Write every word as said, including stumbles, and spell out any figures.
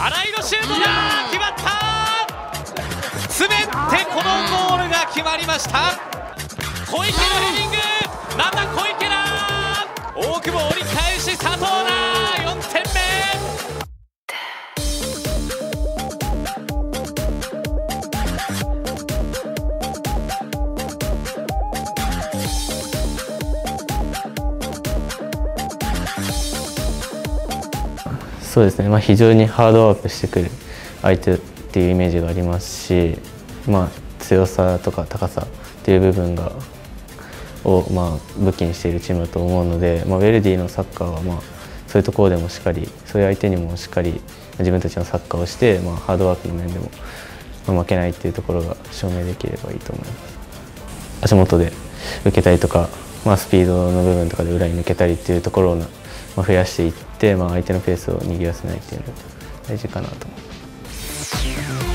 新井のシュートが決まった。詰めてこのゴールが決まりました。小池のヘディング、なんだ小池だ。大久保折り返し佐藤だ。よんてんめ。 そうですね、まあ、非常にハードワークしてくる相手っていうイメージがありますし、まあ、強さとか高さっていう部分がを、まあ、武器にしているチームだと思うので、まあ、ウェルディのサッカーは、まあ、そういうところでもしっかりそういう相手にもしっかり自分たちのサッカーをして、まあ、ハードワークの面でも、まあ、負けないっていうところが証明できればいいと思います。足元で受けたりとか、まあ、スピードの部分とかで裏に抜けたりっていうところをまあ増やしていって、まあ、相手のペースを握らせないっていうのが大事かなと思います。